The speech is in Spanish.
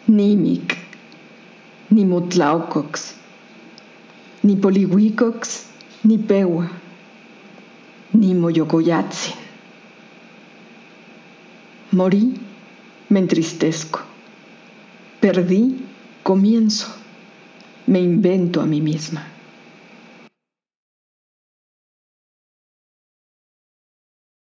Nimic, ni Mutlaucox, ni Polihuicox, ni Pewa, ni Moyocoyatzin. Morí, me entristezco. Perdí, comienzo. Me invento a mí misma.